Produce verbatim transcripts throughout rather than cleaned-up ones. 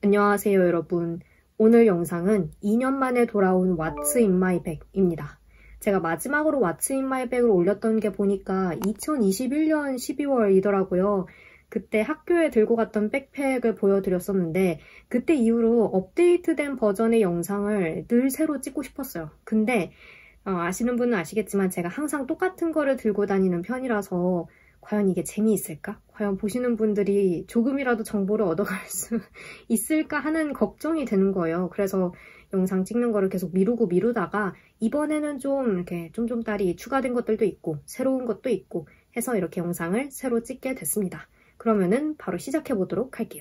안녕하세요 여러분. 오늘 영상은 이 년 만에 돌아온 What's in my bag입니다. 제가 마지막으로 What's in my bag을 올렸던 게 보니까 이천이십일 년 십이월이더라고요. 그때 학교에 들고 갔던 백팩을 보여드렸었는데 그때 이후로 업데이트된 버전의 영상을 늘 새로 찍고 싶었어요. 근데 어, 아시는 분은 아시겠지만 제가 항상 똑같은 거를 들고 다니는 편이라서 과연 이게 재미있을까? 과연 보시는 분들이 조금이라도 정보를 얻어갈 수 있을까 하는 걱정이 되는 거예요. 그래서 영상 찍는 거를 계속 미루고 미루다가 이번에는 좀 이렇게 좀좀따리 추가된 것들도 있고 새로운 것도 있고 해서 이렇게 영상을 새로 찍게 됐습니다. 그러면은 바로 시작해 보도록 할게요.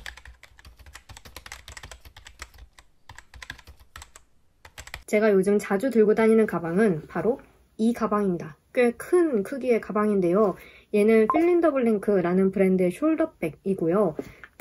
제가 요즘 자주 들고 다니는 가방은 바로 이 가방입니다. 꽤 큰 크기의 가방인데요. 얘는 필린더블랭크라는 브랜드의 숄더백이고요.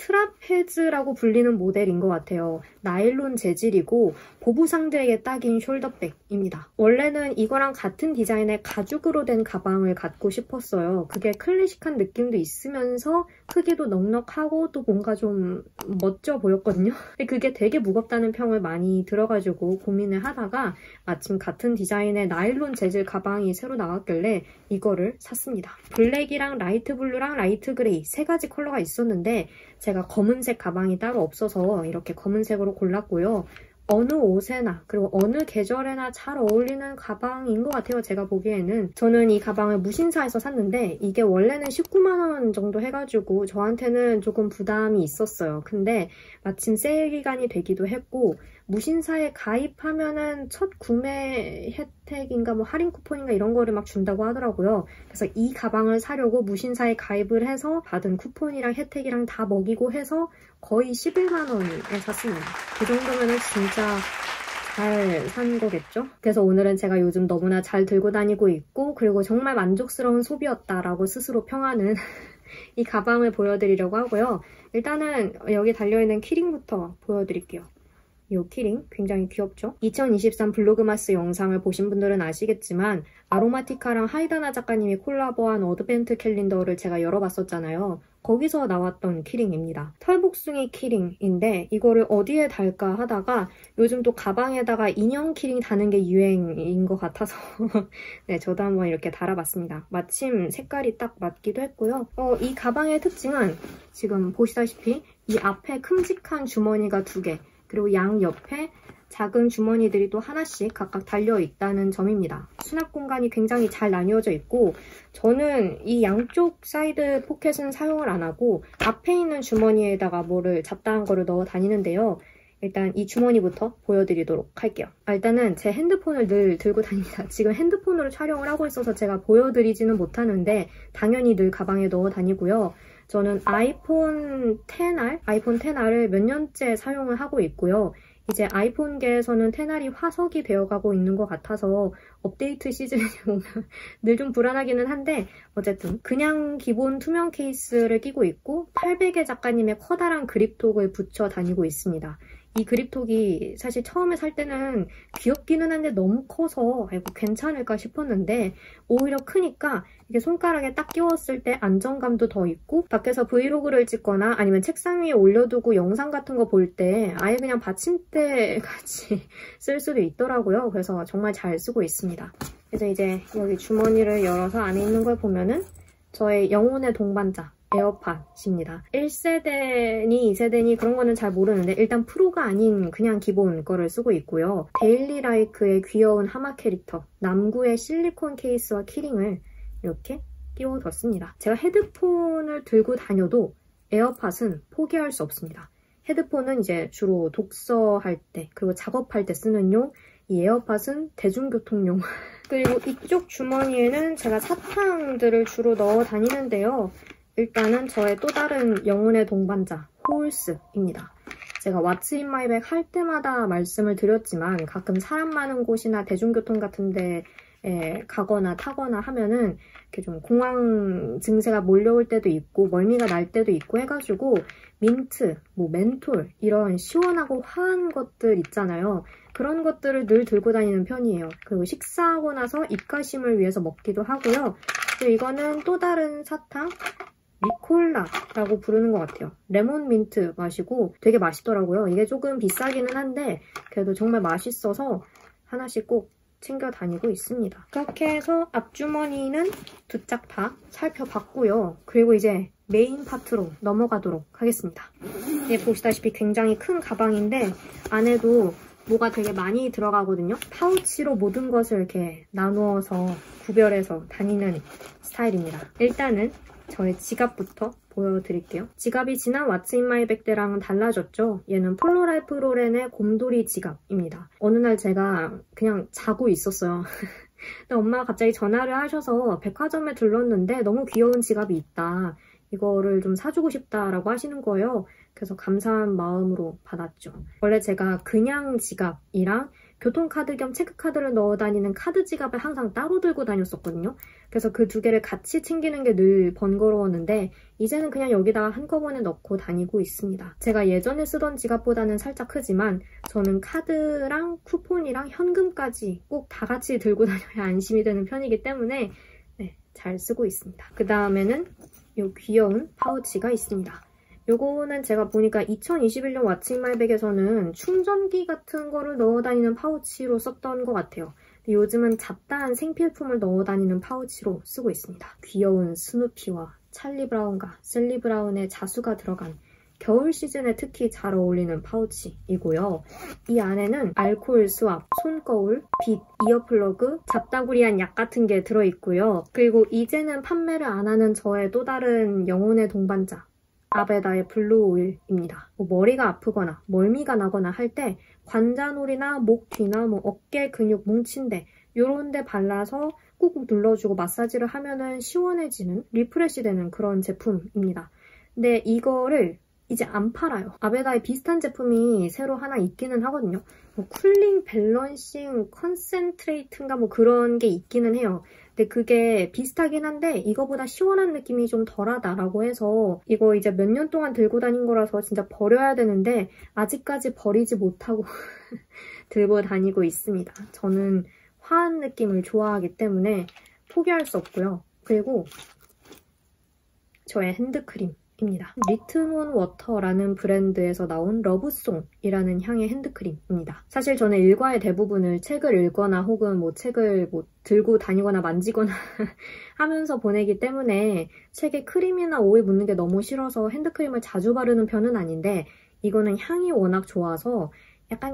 트라페즈라고 불리는 모델인 것 같아요. 나일론 재질이고 보부상들에게 딱인 숄더백입니다. 원래는 이거랑 같은 디자인의 가죽으로 된 가방을 갖고 싶었어요. 그게 클래식한 느낌도 있으면서 크기도 넉넉하고 또 뭔가 좀 멋져 보였거든요. 근데 그게 되게 무겁다는 평을 많이 들어가지고 고민을 하다가 마침 같은 디자인의 나일론 재질 가방이 새로 나왔길래 이거를 샀습니다. 블랙이랑 라이트 블루랑 라이트 그레이 세 가지 컬러가 있었는데 제가 검은색 가방이 따로 없어서 이렇게 검은색으로 골랐고요. 어느 옷에나 그리고 어느 계절에나 잘 어울리는 가방인 것 같아요. 제가 보기에는. 저는 이 가방을 무신사에서 샀는데 이게 원래는 십구만 원 정도 해가지고 저한테는 조금 부담이 있었어요. 근데 마침 세일 기간이 되기도 했고 무신사에 가입하면은 첫 구매 혜택인가 뭐 할인 쿠폰인가 이런 거를 막 준다고 하더라고요. 그래서 이 가방을 사려고 무신사에 가입을 해서 받은 쿠폰이랑 혜택이랑 다 먹이고 해서 거의 십일만 원에 샀습니다. 그 정도면은 진짜 잘 산 거겠죠? 그래서 오늘은 제가 요즘 너무나 잘 들고 다니고 있고 그리고 정말 만족스러운 소비였다라고 스스로 평하는 이 가방을 보여드리려고 하고요. 일단은 여기 달려있는 키링부터 보여드릴게요. 이 키링 굉장히 귀엽죠? 이천이십삼 블로그마스 영상을 보신 분들은 아시겠지만 아로마티카랑 하이다나 작가님이 콜라보한 어드벤트 캘린더를 제가 열어봤었잖아요. 거기서 나왔던 키링입니다. 털복숭이 키링인데 이거를 어디에 달까 하다가 요즘 또 가방에다가 인형 키링 다는 게 유행인 것 같아서 네, 저도 한번 이렇게 달아봤습니다. 마침 색깔이 딱 맞기도 했고요. 어, 이 가방의 특징은 지금 보시다시피 이 앞에 큼직한 주머니가 두 개 그리고 양 옆에 작은 주머니들이 또 하나씩 각각 달려있다는 점입니다. 수납 공간이 굉장히 잘 나뉘어져 있고 저는 이 양쪽 사이드 포켓은 사용을 안 하고 앞에 있는 주머니에다가 뭐를 잡다한 거를 넣어 다니는데요. 일단 이 주머니부터 보여드리도록 할게요. 아, 일단은 제 핸드폰을 늘 들고 다닙니다. 지금 핸드폰으로 촬영을 하고 있어서 제가 보여드리지는 못하는데 당연히 늘 가방에 넣어 다니고요. 저는 아이폰 텐알, 아이폰 텐알을 몇 년째 사용을 하고 있고요. 이제 아이폰계에서는 텐알이 화석이 되어가고 있는 것 같아서 업데이트 시즌에 보면 늘 좀 불안하기는 한데 어쨌든 그냥 기본 투명 케이스를 끼고 있고 팔베개 작가님의 커다란 그립톡을 붙여 다니고 있습니다. 이 그립톡이 사실 처음에 살 때는 귀엽기는 한데 너무 커서 아이고 괜찮을까 싶었는데 오히려 크니까 이게 손가락에 딱 끼웠을 때 안정감도 더 있고 밖에서 브이로그를 찍거나 아니면 책상 위에 올려두고 영상 같은 거 볼 때 아예 그냥 받침대 같이 쓸 수도 있더라고요. 그래서 정말 잘 쓰고 있습니다. 그래서 이제 여기 주머니를 열어서 안에 있는 걸 보면은 저의 영혼의 동반자 에어팟입니다. 일 세대니 이 세대니 그런 거는 잘 모르는데 일단 프로가 아닌 그냥 기본 거를 쓰고 있고요. 데일리 라이크의 귀여운 하마 캐릭터 남구의 실리콘 케이스와 키링을 이렇게 끼워뒀습니다. 제가 헤드폰을 들고 다녀도 에어팟은 포기할 수 없습니다. 헤드폰은 이제 주로 독서할 때 그리고 작업할 때 쓰는 용, 이 에어팟은 대중교통용. 그리고 이쪽 주머니에는 제가 사탕들을 주로 넣어 다니는데요. 일단은 저의 또 다른 영혼의 동반자 호울스입니다. 제가 What's in my bag 할 때마다 말씀을 드렸지만 가끔 사람 많은 곳이나 대중교통 같은 데에 가거나 타거나 하면은 이렇게 좀 공황 증세가 몰려올 때도 있고 멀미가 날 때도 있고 해가지고 민트, 뭐 멘톨 이런 시원하고 화한 것들 있잖아요. 그런 것들을 늘 들고 다니는 편이에요. 그리고 식사하고 나서 입가심을 위해서 먹기도 하고요. 그리고 이거는 또 다른 사탕 리콜라라고 부르는 것 같아요. 레몬 민트 맛이고 되게 맛있더라고요. 이게 조금 비싸기는 한데 그래도 정말 맛있어서 하나씩 꼭 챙겨 다니고 있습니다. 그렇게 해서 앞주머니는 두 짝 다 살펴봤고요. 그리고 이제 메인 파트로 넘어가도록 하겠습니다. 예, 보시다시피 굉장히 큰 가방인데 안에도 뭐가 되게 많이 들어가거든요. 파우치로 모든 것을 이렇게 나누어서 구별해서 다니는 스타일입니다. 일단은 저의 지갑부터 보여드릴게요. 지갑이 지난 왓츠 인 마이 백 때랑은 달라졌죠. 얘는 폴로라이프 로렌의 곰돌이 지갑입니다. 어느 날 제가 그냥 자고 있었어요. 근데 엄마가 갑자기 전화를 하셔서 백화점에 들렀는데 너무 귀여운 지갑이 있다. 이거를 좀 사주고 싶다라고 하시는 거예요. 그래서 감사한 마음으로 받았죠. 원래 제가 그냥 지갑이랑 교통카드 겸 체크카드를 넣어 다니는 카드 지갑을 항상 따로 들고 다녔었거든요. 그래서 그 두 개를 같이 챙기는 게 늘 번거로웠는데 이제는 그냥 여기다가 한꺼번에 넣고 다니고 있습니다. 제가 예전에 쓰던 지갑보다는 살짝 크지만 저는 카드랑 쿠폰이랑 현금까지 꼭 다 같이 들고 다녀야 안심이 되는 편이기 때문에 네, 잘 쓰고 있습니다. 그 다음에는 이 귀여운 파우치가 있습니다. 요거는 제가 보니까 이천이십일 년 왓츠 인 마이 백에서는 충전기 같은 거를 넣어 다니는 파우치로 썼던 것 같아요. 근데 요즘은 잡다한 생필품을 넣어 다니는 파우치로 쓰고 있습니다. 귀여운 스누피와 찰리 브라운과 셀리 브라운의 자수가 들어간 겨울 시즌에 특히 잘 어울리는 파우치이고요. 이 안에는 알코올 스왑, 손거울, 빗, 이어플러그, 잡다구리한 약 같은 게 들어있고요. 그리고 이제는 판매를 안 하는 저의 또 다른 영혼의 동반자, 아베다의 블루 오일입니다. 뭐 머리가 아프거나 멀미가 나거나 할 때 관자놀이나 목 뒤나 뭐 어깨 근육 뭉친데 요런 데 발라서 꾹꾹 눌러주고 마사지를 하면은 시원해지는, 리프레시 되는 그런 제품입니다. 근데 이거를 이제 안 팔아요. 아베다에 비슷한 제품이 새로 하나 있기는 하거든요. 뭐 쿨링 밸런싱 컨센트레이트인가 뭐 그런 게 있기는 해요. 근데 그게 비슷하긴 한데 이거보다 시원한 느낌이 좀 덜하다라고 해서 이거 이제 몇 년 동안 들고 다닌 거라서 진짜 버려야 되는데 아직까지 버리지 못하고 들고 다니고 있습니다. 저는 화한 느낌을 좋아하기 때문에 포기할 수 없고요. 그리고 저의 핸드크림 입니다. 리트몬 워터라는 브랜드에서 나온 러브송이라는 향의 핸드크림입니다. 사실 저는 일과의 대부분을 책을 읽거나 혹은 뭐 책을 뭐 들고 다니거나 만지거나 하면서 보내기 때문에 책에 크림이나 오일 묻는 게 너무 싫어서 핸드크림을 자주 바르는 편은 아닌데 이거는 향이 워낙 좋아서 약간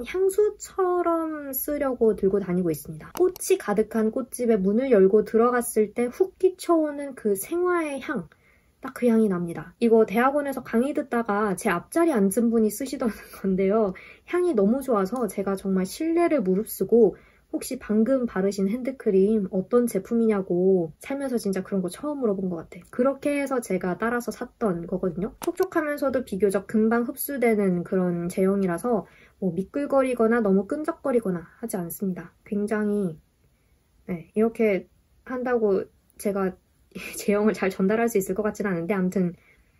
향수처럼 쓰려고 들고 다니고 있습니다. 꽃이 가득한 꽃집에 문을 열고 들어갔을 때 훅 끼쳐오는 그 생화의 향, 딱 그 향이 납니다. 이거 대학원에서 강의 듣다가 제 앞자리 앉은 분이 쓰시던 건데요. 향이 너무 좋아서 제가 정말 신뢰를 무릅쓰고 혹시 방금 바르신 핸드크림 어떤 제품이냐고 살면서 진짜 그런 거 처음 물어본 것 같아. 그렇게 해서 제가 따라서 샀던 거거든요. 촉촉하면서도 비교적 금방 흡수되는 그런 제형이라서 뭐 미끌거리거나 너무 끈적거리거나 하지 않습니다. 굉장히 네, 이렇게 한다고 제가 제형을 잘 전달할 수 있을 것 같지는 않은데 아무튼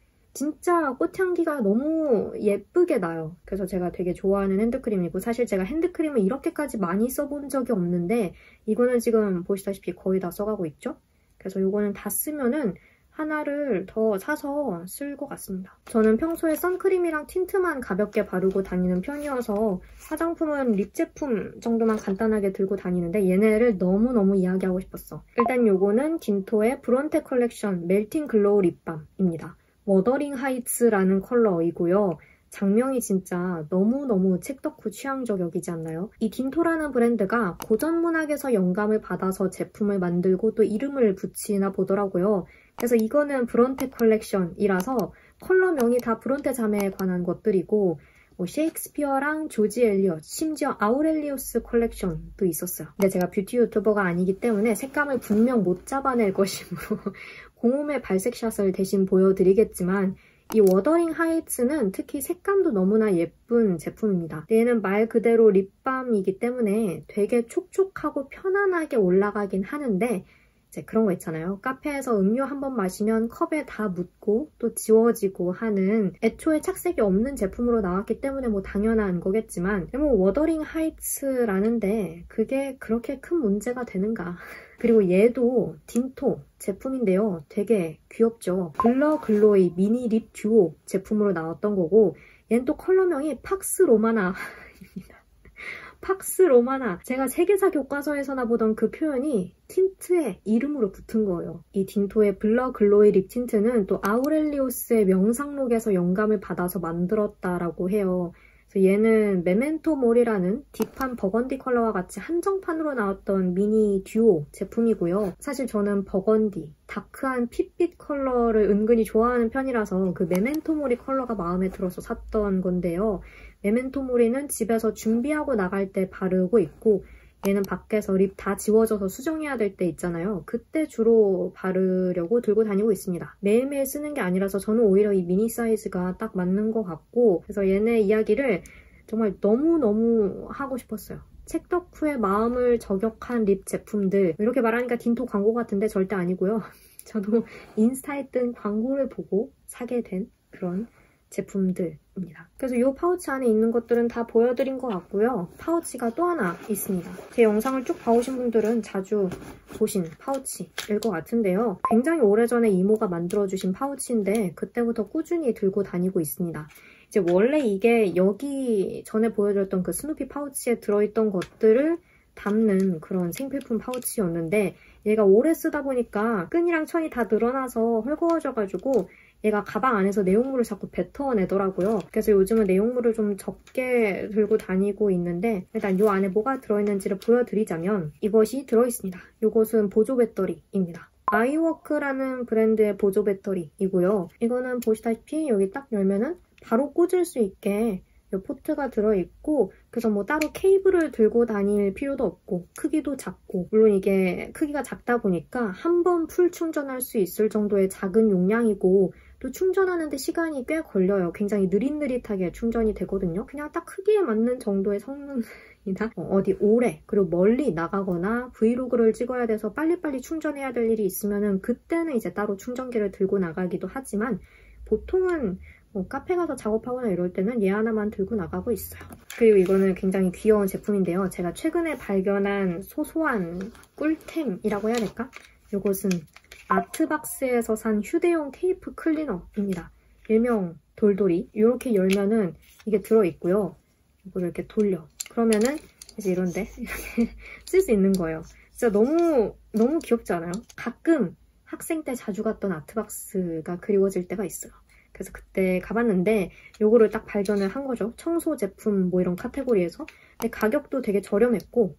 진짜 꽃향기가 너무 예쁘게 나요. 그래서 제가 되게 좋아하는 핸드크림이고 사실 제가 핸드크림을 이렇게까지 많이 써본 적이 없는데 이거는 지금 보시다시피 거의 다 써가고 있죠? 그래서 이거는 다 쓰면은 하나를 더 사서 쓸 것 같습니다. 저는 평소에 선크림이랑 틴트만 가볍게 바르고 다니는 편이어서 화장품은 립 제품 정도만 간단하게 들고 다니는데 얘네를 너무너무 이야기하고 싶었어. 일단 요거는 딘토의 브론테 컬렉션 멜팅 글로우 립밤입니다. 워더링 하이츠라는 컬러이고요. 장명이 진짜 너무너무 책덕후 취향 저격이지 않나요? 이 딘토라는 브랜드가 고전 문학에서 영감을 받아서 제품을 만들고 또 이름을 붙이나 보더라고요. 그래서 이거는 브론테 컬렉션이라서 컬러명이 다 브론테 자매에 관한 것들이고 뭐 셰익스피어랑 조지 엘리엇, 심지어 아우렐리우스 컬렉션도 있었어요. 근데 제가 뷰티 유튜버가 아니기 때문에 색감을 분명 못 잡아낼 것이므로 공홈의 발색샷을 대신 보여드리겠지만 이 워더링 하이츠는 특히 색감도 너무나 예쁜 제품입니다. 얘는 말 그대로 립밤이기 때문에 되게 촉촉하고 편안하게 올라가긴 하는데 이제 그런 거 있잖아요. 카페에서 음료 한 번 마시면 컵에 다 묻고 또 지워지고 하는 애초에 착색이 없는 제품으로 나왔기 때문에 뭐 당연한 거겠지만 뭐 워더링 하이츠라는데 그게 그렇게 큰 문제가 되는가. 그리고 얘도 딘토 제품인데요. 되게 귀엽죠. 블러 글로이 미니 립 듀오 제품으로 나왔던 거고 얘는 또 컬러명이 팍스 로마나입니다. 팍스 로마나. 제가 세계사 교과서에서나 보던 그 표현이 틴트의 이름으로 붙은 거예요. 이 딘토의 블러 글로이 립 틴트는 또 아우렐리우스의 명상록에서 영감을 받아서 만들었다라고 해요. 그래서 얘는 메멘토 몰이라는 딥한 버건디 컬러와 같이 한정판으로 나왔던 미니 듀오 제품이고요. 사실 저는 버건디, 다크한 핏빛 컬러를 은근히 좋아하는 편이라서 그 메멘토 몰이 컬러가 마음에 들어서 샀던 건데요. 메멘토 모리는 집에서 준비하고 나갈 때 바르고 있고 얘는 밖에서 립 다 지워져서 수정해야 될 때 있잖아요. 그때 주로 바르려고 들고 다니고 있습니다. 매일매일 쓰는 게 아니라서 저는 오히려 이 미니 사이즈가 딱 맞는 것 같고 그래서 얘네 이야기를 정말 너무너무 하고 싶었어요. 책 덕후의 마음을 저격한 립 제품들. 이렇게 말하니까 딘토 광고 같은데 절대 아니고요. 저도 인스타에 뜬 광고를 보고 사게 된 그런 제품들입니다. 그래서 이 파우치 안에 있는 것들은 다 보여드린 것 같고요. 파우치가 또 하나 있습니다. 제 영상을 쭉 봐오신 분들은 자주 보신 파우치일 것 같은데요. 굉장히 오래전에 이모가 만들어주신 파우치인데 그때부터 꾸준히 들고 다니고 있습니다. 이제 원래 이게 여기 전에 보여드렸던 그 스누피 파우치에 들어있던 것들을 담는 그런 생필품 파우치였는데 얘가 오래 쓰다 보니까 끈이랑 천이 다 늘어나서 헐거워져가지고 얘가 가방 안에서 내용물을 자꾸 뱉어내더라고요. 그래서 요즘은 내용물을 좀 적게 들고 다니고 있는데 일단 이 안에 뭐가 들어있는지를 보여드리자면 이것이 들어있습니다. 이것은 보조 배터리입니다. 아이워크라는 브랜드의 보조 배터리이고요. 이거는 보시다시피 여기 딱 열면은 바로 꽂을 수 있게 이 포트가 들어있고 그래서 뭐 따로 케이블을 들고 다닐 필요도 없고 크기도 작고 물론 이게 크기가 작다 보니까 한 번 풀 충전할 수 있을 정도의 작은 용량이고 또 충전하는데 시간이 꽤 걸려요. 굉장히 느릿느릿하게 충전이 되거든요. 그냥 딱 크기에 맞는 정도의 성능이다. 어, 어디 오래 그리고 멀리 나가거나 브이로그를 찍어야 돼서 빨리빨리 충전해야 될 일이 있으면은 그때는 이제 따로 충전기를 들고 나가기도 하지만 보통은 뭐 카페 가서 작업하거나 이럴 때는 얘 하나만 들고 나가고 있어요. 그리고 이거는 굉장히 귀여운 제품인데요. 제가 최근에 발견한 소소한 꿀템이라고 해야 될까? 이것은 아트박스에서 산 휴대용 테이프 클리너입니다. 일명 돌돌이. 이렇게 열면은 이게 들어있고요. 이거를 이렇게 돌려. 그러면은 이제 이런데 이렇게 쓸 수 있는 거예요. 진짜 너무 너무 귀엽지 않아요? 가끔 학생 때 자주 갔던 아트박스가 그리워질 때가 있어요. 그래서 그때 가봤는데 요거를 딱 발견을 한 거죠. 청소 제품 뭐 이런 카테고리에서. 근데 가격도 되게 저렴했고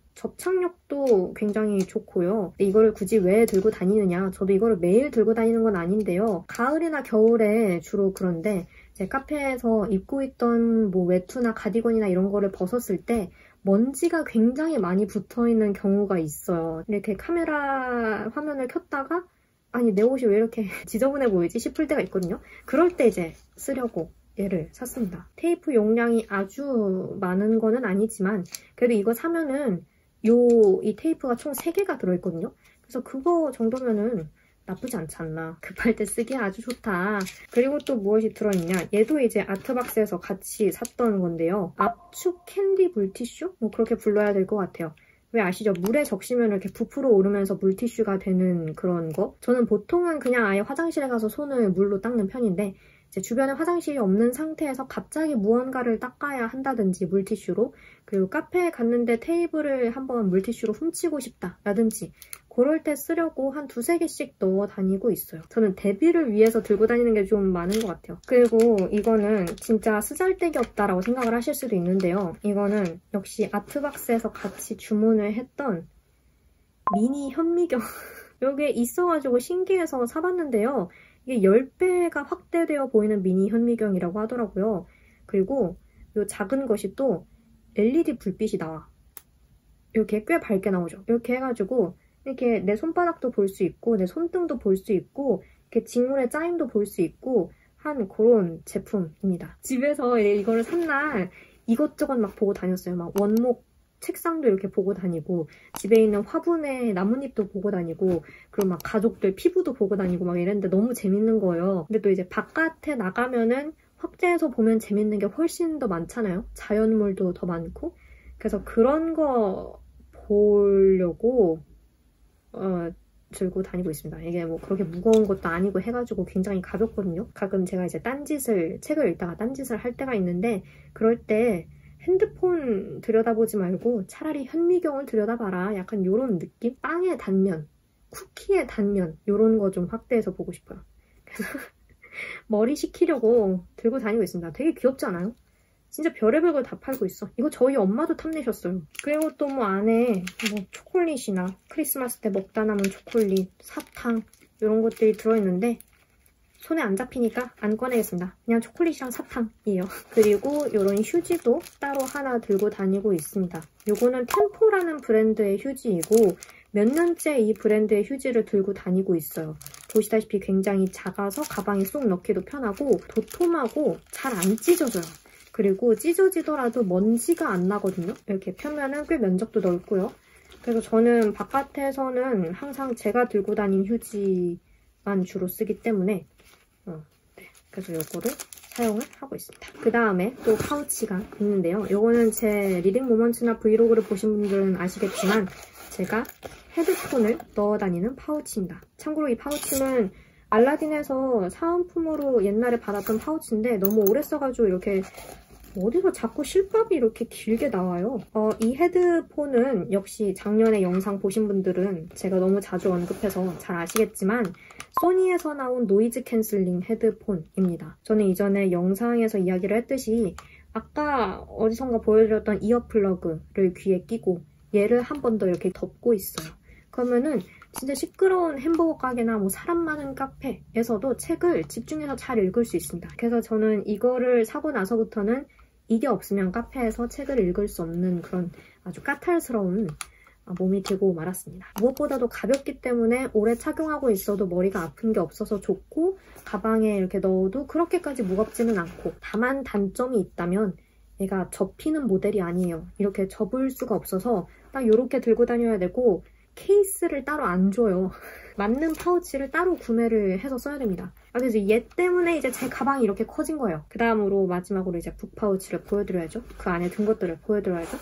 접착력도 굉장히 좋고요. 근데 이거를 굳이 왜 들고 다니느냐. 저도 이거를 매일 들고 다니는 건 아닌데요. 가을이나 겨울에 주로 그런데 제 카페에서 입고 있던 뭐 외투나 가디건이나 이런 거를 벗었을 때 먼지가 굉장히 많이 붙어있는 경우가 있어요. 이렇게 카메라 화면을 켰다가 아니 내 옷이 왜 이렇게 지저분해 보이지 싶을 때가 있거든요. 그럴 때 이제 쓰려고 얘를 샀습니다. 테이프 용량이 아주 많은 거는 아니지만 그래도 이거 사면은 요 이 테이프가 총 세 개가 들어있거든요. 그래서 그거 정도면은 나쁘지 않지 않나. 급할 때 쓰기에 아주 좋다. 그리고 또 무엇이 들어있냐. 얘도 이제 아트박스에서 같이 샀던 건데요. 압축 캔디 물티슈? 뭐 그렇게 불러야 될 것 같아요. 왜 아시죠? 물에 적시면 이렇게 부풀어 오르면서 물티슈가 되는 그런 거? 저는 보통은 그냥 아예 화장실에 가서 손을 물로 닦는 편인데 이제 주변에 화장실이 없는 상태에서 갑자기 무언가를 닦아야 한다든지 물티슈로 그리고 카페에 갔는데 테이블을 한번 물티슈로 훔치고 싶다 라든지 그럴 때 쓰려고 한 두세 개씩 넣어 다니고 있어요. 저는 데뷔를 위해서 들고 다니는 게 좀 많은 것 같아요. 그리고 이거는 진짜 쓰잘데기 없다라고 생각을 하실 수도 있는데요. 이거는 역시 아트박스에서 같이 주문을 했던 미니 현미경 여기에 있어가지고 신기해서 사봤는데요. 이게 십 배가 확대되어 보이는 미니 현미경이라고 하더라고요. 그리고 이 작은 것이 또 엘이디 불빛이 나와. 이렇게 꽤 밝게 나오죠. 이렇게 해가지고 이렇게 내 손바닥도 볼 수 있고 내 손등도 볼 수 있고 이렇게 직물의 짜임도 볼 수 있고 한 그런 제품입니다. 집에서 이거를 산 날 이것저것 막 보고 다녔어요. 막 원목 책상도 이렇게 보고 다니고 집에 있는 화분에 나뭇잎도 보고 다니고 그리고 막 가족들 피부도 보고 다니고 막 이랬는데 너무 재밌는 거예요. 근데 또 이제 바깥에 나가면은 확대해서 보면 재밌는 게 훨씬 더 많잖아요. 자연물도 더 많고. 그래서 그런 거 보려고 어, 들고 다니고 있습니다. 이게 뭐 그렇게 무거운 것도 아니고 해가지고 굉장히 가볍거든요. 가끔 제가 이제 딴짓을, 책을 읽다가 딴짓을 할 때가 있는데 그럴 때 핸드폰 들여다보지 말고 차라리 현미경을 들여다봐라. 약간 요런 느낌? 빵의 단면, 쿠키의 단면 요런 거 좀 확대해서 보고 싶어요. 그래서 머리 식히려고 들고 다니고 있습니다. 되게 귀엽지 않아요? 진짜 별의별 걸 다 팔고 있어. 이거 저희 엄마도 탐내셨어요. 그리고 또 뭐 안에 뭐 초콜릿이나 크리스마스 때 먹다 남은 초콜릿, 사탕 이런 것들이 들어있는데 손에 안 잡히니까 안 꺼내겠습니다. 그냥 초콜릿이랑 사탕이에요. 그리고 이런 휴지도 따로 하나 들고 다니고 있습니다. 요거는 템포라는 브랜드의 휴지이고 몇 년째 이 브랜드의 휴지를 들고 다니고 있어요. 보시다시피 굉장히 작아서 가방에 쏙 넣기도 편하고 도톰하고 잘 안 찢어져요. 그리고 찢어지더라도 먼지가 안 나거든요. 이렇게 펴면은 꽤 면적도 넓고요. 그래서 저는 바깥에서는 항상 제가 들고 다닌 휴지만 주로 쓰기 때문에 어, 네. 그래서 이거를 사용을 하고 있습니다. 그 다음에 또 파우치가 있는데요. 이거는 제 리딩 모먼트나 브이로그를 보신 분들은 아시겠지만 제가 헤드폰을 넣어 다니는 파우치입니다. 참고로 이 파우치는 알라딘에서 사은품으로 옛날에 받았던 파우치인데 너무 오래 써가지고 이렇게 어디서 자꾸 실밥이 이렇게 길게 나와요. 어, 이 헤드폰은 역시 작년에 영상 보신 분들은 제가 너무 자주 언급해서 잘 아시겠지만 소니에서 나온 노이즈 캔슬링 헤드폰입니다. 저는 이전에 영상에서 이야기를 했듯이 아까 어디선가 보여드렸던 이어플러그를 귀에 끼고 얘를 한 번 더 이렇게 덮고 있어요. 그러면은 진짜 시끄러운 햄버거 가게나 뭐 사람 많은 카페에서도 책을 집중해서 잘 읽을 수 있습니다. 그래서 저는 이거를 사고 나서부터는 이게 없으면 카페에서 책을 읽을 수 없는 그런 아주 까탈스러운 몸이 되고 말았습니다. 무엇보다도 가볍기 때문에 오래 착용하고 있어도 머리가 아픈 게 없어서 좋고 가방에 이렇게 넣어도 그렇게까지 무겁지는 않고 다만 단점이 있다면 얘가 접히는 모델이 아니에요. 이렇게 접을 수가 없어서 딱 이렇게 들고 다녀야 되고 케이스를 따로 안 줘요. 맞는 파우치를 따로 구매를 해서 써야 됩니다. 아, 그래서 얘 때문에 이제 제 가방이 이렇게 커진 거예요. 그 다음으로 마지막으로 이제 북 파우치를 보여드려야죠. 그 안에 든 것들을 보여드려야죠.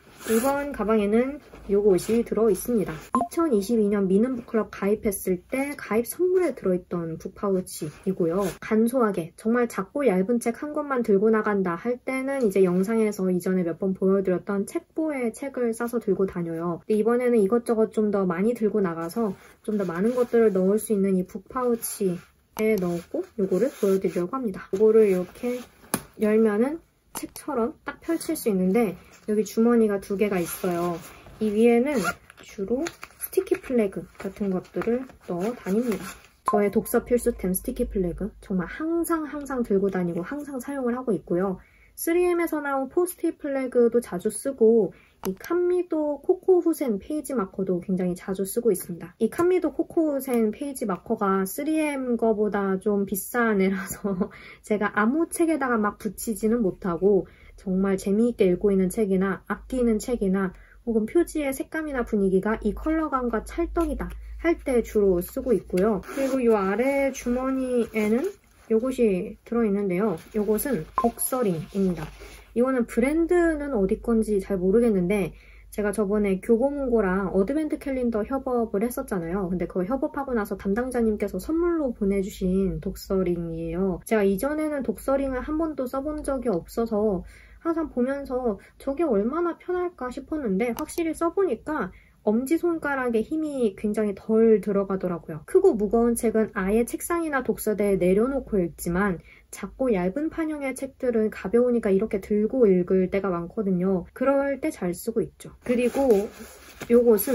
이번 가방에는 요것이 들어있습니다. 이천이십이 년 미는북클럽 가입했을 때 가입 선물에 들어있던 북파우치이고요. 간소하게 정말 작고 얇은 책 한 권만 들고 나간다 할 때는 이제 영상에서 이전에 몇 번 보여드렸던 책보에 책을 싸서 들고 다녀요. 근데 이번에는 이것저것 좀 더 많이 들고 나가서 좀 더 많은 것들을 넣을 수 있는 이 북파우치에 넣었고 요거를 보여드리려고 합니다. 요거를 이렇게 열면은 책처럼 딱 펼칠 수 있는데 여기 주머니가 두 개가 있어요. 이 위에는 주로 스티키 플래그 같은 것들을 넣어 다닙니다. 저의 독서 필수템 스티키 플래그 정말 항상 항상 들고 다니고 항상 사용을 하고 있고요. 쓰리엠에서 나온 포스트잇 플래그도 자주 쓰고 이 칸미도 코코후센 페이지 마커도 굉장히 자주 쓰고 있습니다. 이 칸미도 코코후센 페이지 마커가 쓰리엠 거보다 좀 비싼 애라서 제가 아무 책에다가 막 붙이지는 못하고 정말 재미있게 읽고 있는 책이나 아끼는 책이나 혹은 표지의 색감이나 분위기가 이 컬러감과 찰떡이다 할 때 주로 쓰고 있고요. 그리고 이 아래 주머니에는 요것이 들어있는데요. 요것은 벅서링입니다. 이거는 브랜드는 어디 건지 잘 모르겠는데 제가 저번에 교보문고랑 어드벤트 캘린더 협업을 했었잖아요. 근데 그거 협업하고 나서 담당자님께서 선물로 보내주신 독서링이에요. 제가 이전에는 독서링을 한 번도 써본 적이 없어서 항상 보면서 저게 얼마나 편할까 싶었는데 확실히 써보니까 엄지손가락에 힘이 굉장히 덜 들어가더라고요. 크고 무거운 책은 아예 책상이나 독서대에 내려놓고 읽지만 작고 얇은 판형의 책들은 가벼우니까 이렇게 들고 읽을 때가 많거든요. 그럴 때 잘 쓰고 있죠. 그리고 요것은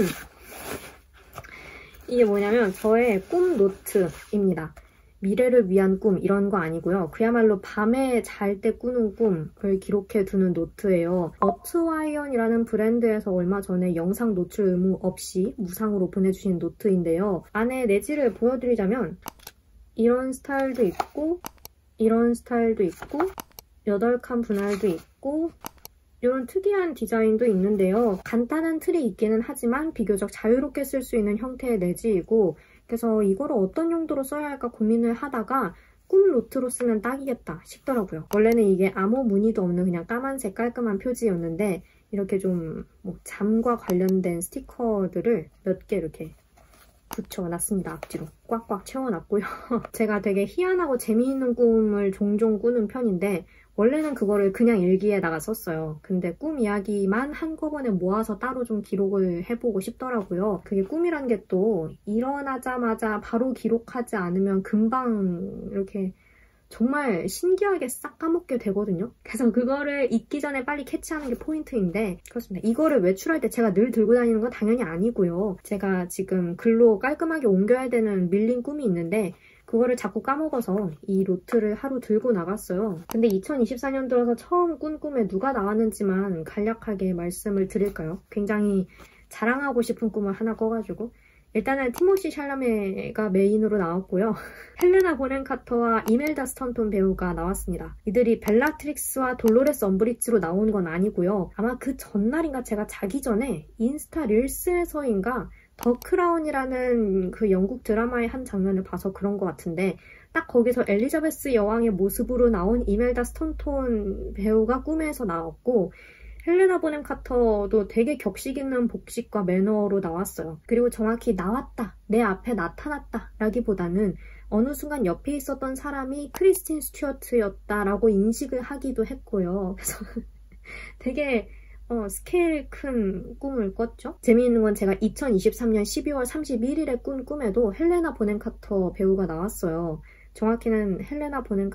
이게 뭐냐면 저의 꿈 노트입니다. 미래를 위한 꿈 이런 거 아니고요. 그야말로 밤에 잘 때 꾸는 꿈을 기록해 두는 노트예요. 어트와이언이라는 브랜드에서 얼마 전에 영상 노출 의무 없이 무상으로 보내주신 노트인데요. 안에 내지를 보여드리자면 이런 스타일도 있고 이런 스타일도 있고 여덟 칸 분할도 있고 이런 특이한 디자인도 있는데요. 간단한 틀이 있기는 하지만 비교적 자유롭게 쓸 수 있는 형태의 내지이고, 그래서 이거를 어떤 용도로 써야 할까 고민을 하다가 꿈 노트로 쓰면 딱이겠다 싶더라고요. 원래는 이게 아무 무늬도 없는 그냥 까만색 깔끔한 표지였는데 이렇게 좀 뭐 잠과 관련된 스티커들을 몇 개 이렇게 붙여놨습니다. 앞뒤로 꽉꽉 채워놨고요. 제가 되게 희한하고 재미있는 꿈을 종종 꾸는 편인데 원래는 그거를 그냥 일기에다가 썼어요. 근데 꿈 이야기만 한꺼번에 모아서 따로 좀 기록을 해보고 싶더라고요. 그게 꿈이란 게 또 일어나자마자 바로 기록하지 않으면 금방 이렇게 정말 신기하게 싹 까먹게 되거든요. 그래서 그거를 잊기 전에 빨리 캐치하는 게 포인트인데 그렇습니다. 이거를 외출할 때 제가 늘 들고 다니는 건 당연히 아니고요. 제가 지금 글로 깔끔하게 옮겨야 되는 밀린 꿈이 있는데 그거를 자꾸 까먹어서 이 노트를 하루 들고 나갔어요. 근데 이천이십사 년 들어서 처음 꾼 꿈에 누가 나왔는지만 간략하게 말씀을 드릴까요? 굉장히 자랑하고 싶은 꿈을 하나 꿔가지고 일단은 티모시 샬라메가 메인으로 나왔고요. 헬레나 보넴 카터와 이멜다 스턴톤 배우가 나왔습니다. 이들이 벨라트릭스와 돌로레스 엄브리지로 나온 건 아니고요. 아마 그 전날인가 제가 자기 전에 인스타 릴스에서인가 더 크라운이라는 그 영국 드라마의 한 장면을 봐서 그런 것 같은데 딱 거기서 엘리자베스 여왕의 모습으로 나온 이멜다 스턴톤 배우가 꿈에서 나왔고 헬레나 보넴 카터도 되게 격식 있는 복식과 매너로 나왔어요. 그리고 정확히 나왔다, 내 앞에 나타났다 라기보다는 어느 순간 옆에 있었던 사람이 크리스틴 스튜어트였다라고 인식을 하기도 했고요. 그래서 되게 어, 스케일 큰 꿈을 꿨죠. 재미있는 건 제가 이천이십삼 년 십이월 삼십일일에 꾼 꿈에도 헬레나 보넴 카터 배우가 나왔어요. 정확히는 헬레나 보넴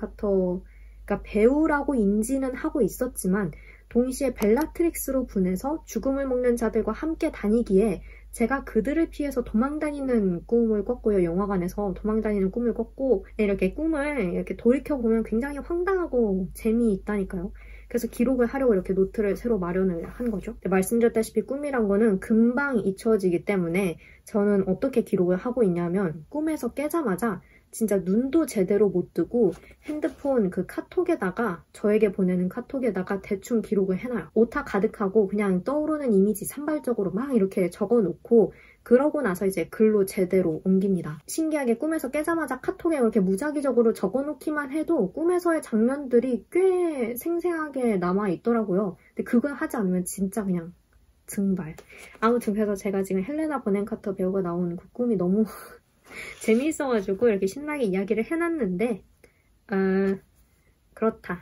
카터가 배우라고 인지는 하고 있었지만 동시에 벨라트릭스로 분해서 죽음을 먹는 자들과 함께 다니기에 제가 그들을 피해서 도망다니는 꿈을 꿨고요. 영화관에서 도망다니는 꿈을 꿨고 이렇게 꿈을 이렇게 돌이켜보면 굉장히 황당하고 재미있다니까요. 그래서 기록을 하려고 이렇게 노트를 새로 마련을 한 거죠. 말씀드렸다시피 꿈이란 거는 금방 잊혀지기 때문에 저는 어떻게 기록을 하고 있냐면 꿈에서 깨자마자 진짜 눈도 제대로 못 뜨고 핸드폰 그 카톡에다가 저에게 보내는 카톡에다가 대충 기록을 해놔요. 오타 가득하고 그냥 떠오르는 이미지 산발적으로 막 이렇게 적어놓고 그러고 나서 이제 글로 제대로 옮깁니다. 신기하게 꿈에서 깨자마자 카톡에 이렇게 무작위적으로 적어놓기만 해도 꿈에서의 장면들이 꽤 생생하게 남아있더라고요. 근데 그걸 하지 않으면 진짜 그냥 증발. 아무튼 그래서 제가 지금 헬레나 보넴 카터 배우가 나오는 그 꿈이 너무 재미있어가지고 이렇게 신나게 이야기를 해놨는데 어, 그렇다.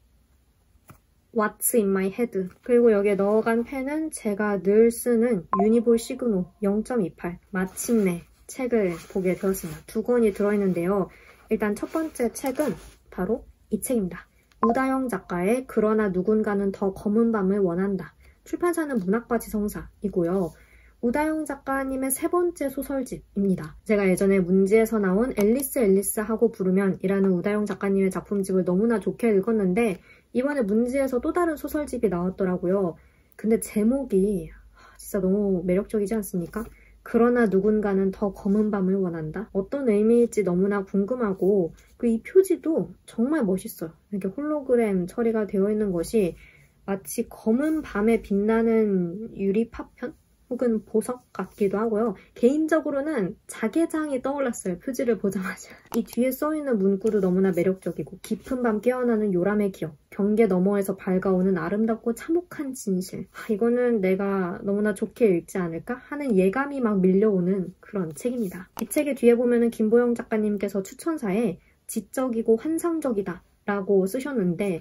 What's in my head. 그리고 여기에 넣어간 펜은 제가 늘 쓰는 유니볼 시그노 영 점 이팔. 마침내 책을 보게 되었습니다. 두 권이 들어있는데요. 일단 첫 번째 책은 바로 이 책입니다. 우다영 작가의 그러나 누군가는 더 검은 밤을 원한다. 출판사는 문학과지성사이고요. 우다영 작가님의 세 번째 소설집입니다. 제가 예전에 문지에서 나온 앨리스 앨리스 하고 부르면 이라는 우다영 작가님의 작품집을 너무나 좋게 읽었는데 이번에 문지에서 또 다른 소설집이 나왔더라고요. 근데 제목이 진짜 너무 매력적이지 않습니까? 그러나 누군가는 더 검은 밤을 원한다. 어떤 의미일지 너무나 궁금하고 그 이 표지도 정말 멋있어요. 이렇게 홀로그램 처리가 되어 있는 것이 마치 검은 밤에 빛나는 유리 파편? 혹은 보석 같기도 하고요. 개인적으로는 자개장이 떠올랐어요. 표지를 보자마자. 이 뒤에 써있는 문구도 너무나 매력적이고 깊은 밤 깨어나는 요람의 기억, 경계 너머에서 밝아오는 아름답고 참혹한 진실. 아, 이거는 내가 너무나 좋게 읽지 않을까 하는 예감이 막 밀려오는 그런 책입니다. 이 책의 뒤에 보면은 김보영 작가님께서 추천사에 지적이고 환상적이다 라고 쓰셨는데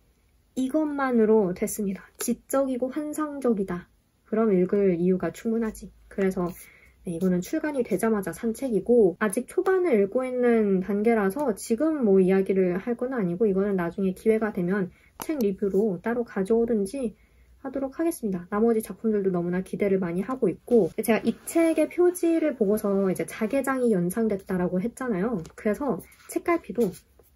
이것만으로 됐습니다. 지적이고 환상적이다. 그럼 읽을 이유가 충분하지. 그래서 네, 이거는 출간이 되자마자 산 책이고 아직 초반을 읽고 있는 단계라서 지금 뭐 이야기를 할 건 아니고 이거는 나중에 기회가 되면 책 리뷰로 따로 가져오든지 하도록 하겠습니다. 나머지 작품들도 너무나 기대를 많이 하고 있고 제가 이 책의 표지를 보고서 이제 자개장이 연상됐다라고 했잖아요. 그래서 책갈피도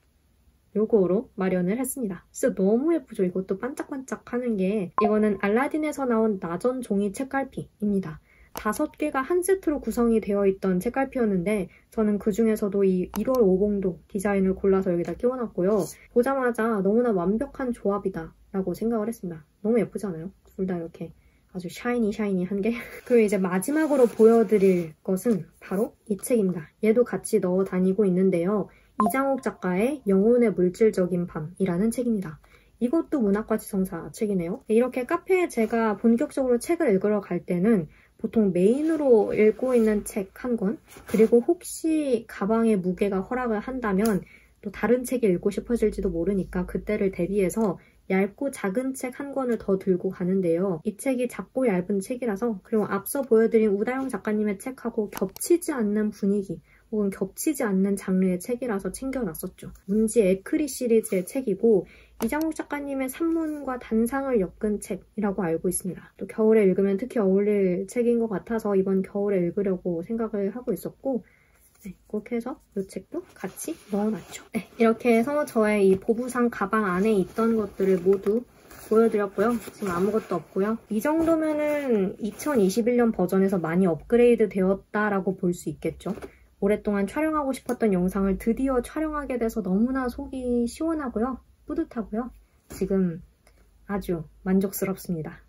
요거로 마련을 했습니다. 진짜 너무 예쁘죠? 이것도 반짝반짝 하는 게 이거는 알라딘에서 나온 나전 종이 책갈피입니다. 다섯 개가 한 세트로 구성이 되어 있던 책갈피였는데 저는 그 중에서도 이 일월 오봉도 디자인을 골라서 여기다 끼워놨고요. 보자마자 너무나 완벽한 조합이다 라고 생각을 했습니다. 너무 예쁘지 않아요? 둘 다 이렇게 아주 샤이니 샤이니한 게. 그리고 이제 마지막으로 보여드릴 것은 바로 이 책입니다. 얘도 같이 넣어 다니고 있는데요. 이장옥 작가의 영혼의 물질적인 밤이라는 책입니다. 이것도 문학과 지성사 책이네요. 이렇게 카페에 제가 본격적으로 책을 읽으러 갈 때는 보통 메인으로 읽고 있는 책 한 권, 그리고 혹시 가방의 무게가 허락을 한다면 또 다른 책이 읽고 싶어질지도 모르니까 그때를 대비해서 얇고 작은 책 한 권을 더 들고 가는데요. 이 책이 작고 얇은 책이라서, 그리고 앞서 보여드린 우다영 작가님의 책하고 겹치지 않는 분위기 혹은 겹치지 않는 장르의 책이라서 챙겨놨었죠. 문지 에크리 시리즈의 책이고 이장옥 작가님의 산문과 단상을 엮은 책이라고 알고 있습니다. 또 겨울에 읽으면 특히 어울릴 책인 것 같아서 이번 겨울에 읽으려고 생각을 하고 있었고, 네, 그렇게 해서 이 책도 같이 넣어놨죠. 네, 이렇게 해서 저의 이 보부상 가방 안에 있던 것들을 모두 보여드렸고요. 지금 아무것도 없고요. 이 정도면은 이천이십일 년 버전에서 많이 업그레이드 되었다라고 볼 수 있겠죠. 오랫동안 촬영하고 싶었던 영상을 드디어 촬영하게 돼서 너무나 속이 시원하고요. 뿌듯하고요. 지금 아주 만족스럽습니다.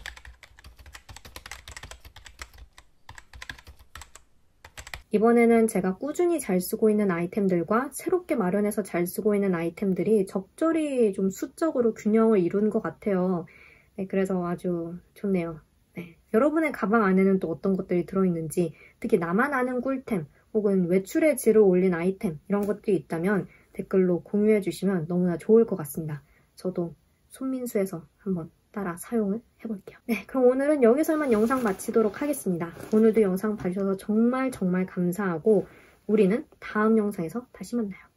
이번에는 제가 꾸준히 잘 쓰고 있는 아이템들과 새롭게 마련해서 잘 쓰고 있는 아이템들이 적절히 좀 수적으로 균형을 이룬 것 같아요. 네, 그래서 아주 좋네요. 네, 여러분의 가방 안에는 또 어떤 것들이 들어있는지, 특히 나만 아는 꿀템 혹은 외출의 질을 올린 아이템 이런 것들이 있다면 댓글로 공유해 주시면 너무나 좋을 것 같습니다. 저도 손민수에서 한번 따라 사용을 해볼게요. 네, 그럼 오늘은 여기서만 영상 마치도록 하겠습니다. 오늘도 영상 봐주셔서 정말 정말 감사하고 우리는 다음 영상에서 다시 만나요.